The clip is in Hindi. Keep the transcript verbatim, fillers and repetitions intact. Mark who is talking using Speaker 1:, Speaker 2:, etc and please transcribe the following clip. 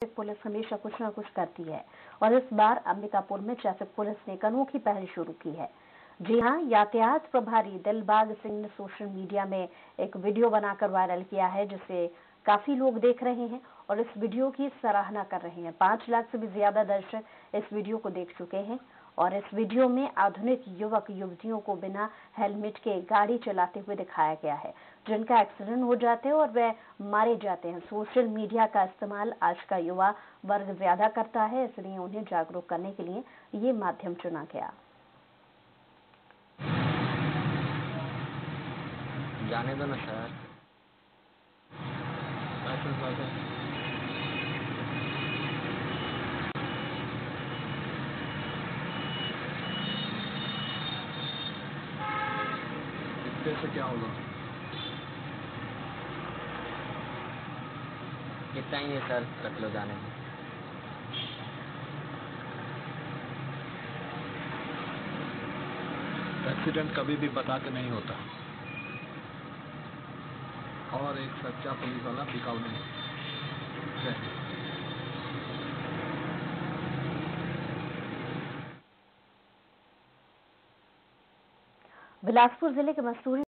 Speaker 1: पुलिस हमेशा कुछ न कुछ करती है और इस बार अंबिकापुर में ट्रैफिक पुलिस ने एक अनोखी पहल शुरू की है। जी हां, यातायात प्रभारी दिलबाग सिंह ने सोशल मीडिया में एक वीडियो बनाकर वायरल किया है, जिसे काफी लोग देख रहे हैं और इस वीडियो की सराहना कर रहे हैं। पांच लाख से भी ज्यादा दर्शक इस वीडियो को देख चुके हैं और इस वीडियो में आधुनिक युवक युवतियों को बिना हेलमेट के गाड़ी चलाते हुए दिखाया गया है, जिनका एक्सीडेंट हो जाते हैं और वे मारे जाते हैं। सोशल मीडिया का इस्तेमाल आज का युवा वर्ग ज्यादा करता है, इसलिए उन्हें जागरूक करने के लिए ये माध्यम चुना गया।
Speaker 2: जाने दो ना सर।
Speaker 3: इससे से क्या होगा?
Speaker 2: इतना ही नहीं सर, रख लो, जाने दो।
Speaker 3: एक्सीडेंट कभी भी बता के नहीं होता और एक सच्चा पुलिस वाला बिकाऊ नहीं।
Speaker 1: बिलासपुर जिले के मसूरी